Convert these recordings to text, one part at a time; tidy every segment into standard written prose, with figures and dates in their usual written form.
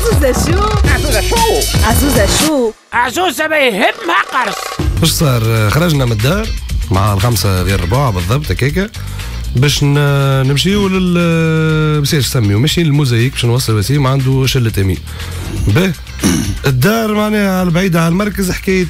عزوزة شو؟ عزوزة شو؟ عزوزة شو؟ عزوزة ما يهمها قرص. واش صار؟ خرجنا من الدار مع 5:45 بالضبط هكاكا باش نمشيو باش نسميو ماشيين للموزايك باش نوصل وسيم عنده شلة امين. به الدار معناها بعيدة على المركز حكاية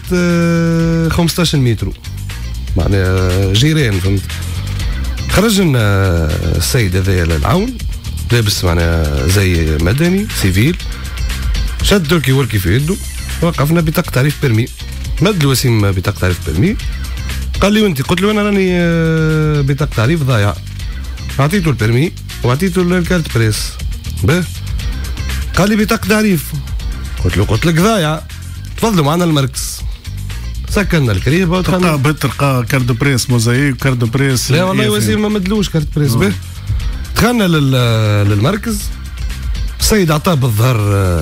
15 متر معناها جيران فهمت. خرج لنا السيد هذايا العون لابس معناها زي مدني سيفيل شد تركي وركي في يده وقفنا بطاقة تعريف بيرمي مد الوسيم بطاقة تعريف بيرمي قال لي وانت؟ قلت له انا راني بطاقة تعريف ضايع. اعطيته البيرمي واعطيته الكارت بريس. به قال لي بطاقة تعريف قلت لك ضايع تفضلوا معنا المركز. سكرنا الكريبه ودخلنا بتلقى كارت بريس موزايك كارت بريس. لا والله وسيم ما مدلوش كارت بريس. به دخلنا للمركز السيد عطاه بالظهر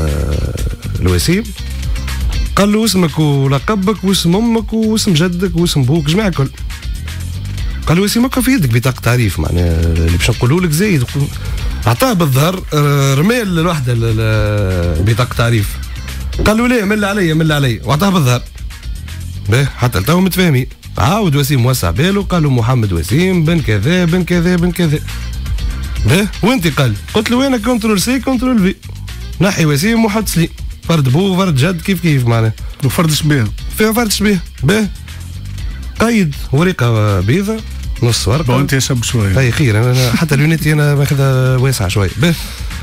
الوسيم قال له اسمك ولقبك واسم امك واسم جدك واسم بوك جماعه الكل. قال له وسيم هكا في يدك بطاقه تعريف معناها اللي باش نقولوا لك زايد. عطاه بالظهر رمى الوحده بطاقه تعريف قال له لا مل علي وعطاه بالظهر. به حتى لتو متفاهمين. عاود وسيم وسع باله قال له محمد وسيم بن كذا بن كذا بن كذا. به وانت؟ قلت له انا كنترول سي كنترول في نحي وسيم وحط سليم فرد بو فرد جد كيف معناه وفرد شبيه فيها فرد شبيه. به قيد ورقه بيضة نص ورقه وانت شاب شويه اي خير انا حتى اليونيتي انا ماخذها واسعه شويه. به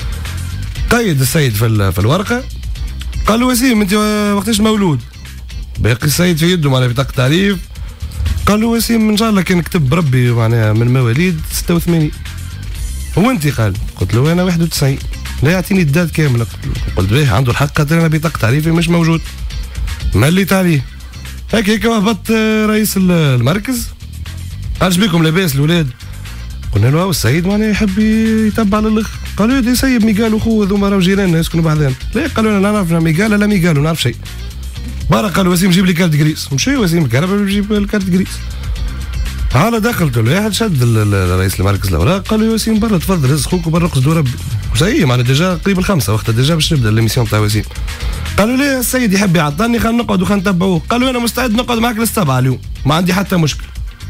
قيد السيد في الورقه قال له وسيم انت وقتاش مولود؟ باقي السيد في يده معناها بطاقه تعريف قال له وسيم ان شاء الله كان كتب بربي معناها من مواليد 86. وانت؟ قلت له انا 91. لا يعطيني الدات كامله. قلت به عنده الحق خاطر انا بطاقه تعريفي مش موجود. مليت عليه هيك هبط رئيس المركز قال شبيكم لاباس الاولاد؟ قلنا له هو السيد معناها يحب يتبع للاخر. قالوا لي سيب ميقال وخوه ذوما راهو جيراننا يسكنوا بعضنا. لا قالوا لنا نعرف ميقال لا ميقال نعرف شيء. برا قال وسيم جيب لي كارت جريس. مشي وسيم الكهرباء يجيب الكارت جريس. هلا دخلت له واحد شد رئيس المركز الاوراق قال له يا وسيم برا تفضل هز خوك وبرا قصدوا ربي. وسي معناها ديجا قريب الخمسه وقتها ديجا باش نبدا ليميسيون تاع وسيم. قالوا لي السيد يحب يعطلني خلينا نقعد وخلينا نتبعوه. قالوا انا مستعد نقعد معك للسبعه اليوم ما عندي حتى مشكل.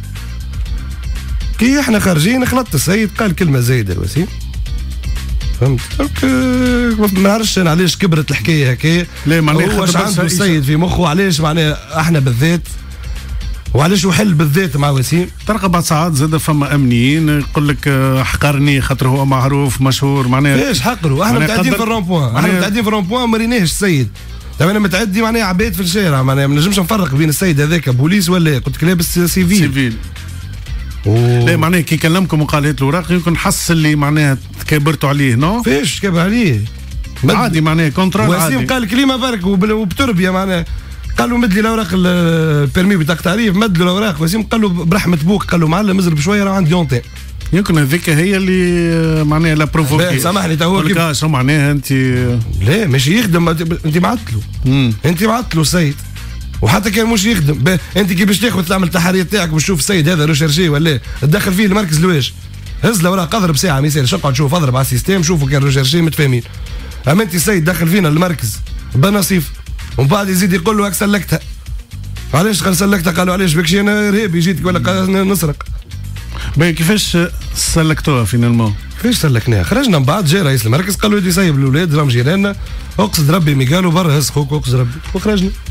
كي احنا خارجين خلطت السيد قال كلمه زايده الوسيم فهمت. ما نعرفش انا علاش كبرت الحكايه هكايا. لا معناها هو عنده السيد في مخه علاش معناها احنا بالذات وعلاش يحل بالذات مع وسيم. تلقى بعض ساعات زاد فما امنيين يقول لك حقرني خاطر هو معروف مشهور معناها. ليش حقروا؟ احنا متعدين في الرومبوان ما ريناهش السيد. طيب انا متعدي معناها عباد في الشارع معناها ما نجمش نفرق بين السيد هذاك بوليس ولا قلت لك لابس سيفيل. لا معناها كي كلمكم وقال هات الاوراق يمكن حس اللي معناها تكبرتوا عليه نو؟ فيش كبر عليه؟ عادي معناها كونترول عادي. وسيم قال كلمه برك وبتربيه معناها قال له مد لي الاوراق البيرمي بطاقه تعريف مد له الاوراق وسيم قال له برحمه بوك قال له معلم ازرب بشويه راه عندي اونتين. يمكن هذيك هي اللي معناها لا بروفوكي. سامحني تو هو شو معناها انت؟ لا ماشي يخدم انت معطلو. انت معطلو السيد وحتى كان مش يخدم. انت كي باش تاخذ تعمل التحريات تاعك باش تشوف السيد هذا ريشيرشي ولا تدخل فيه المركز لواش هز الاوراق اضرب ساعه ما يسالش اقعد شوف اضرب على السيستم شوفوا كان ريشيرشي متفاهمين. اما انت السيد دخل فينا المركز بنصيف ومن بعد يزيد يقول له هاك سلكتها. علاش قال سلكتها؟ قالوا علاش بكشي انا ارهابي جيتك ولا نسرق. باهي كيفاش سلكتوها فينالمون؟ كيفاش سلكناها؟ خرجنا من بعد جا رئيس المركز قال له يدي سايب الاولاد راهم جيراننا اقصد ربي مي قالوا برا هز خوك اقصد ربي وخرجنا.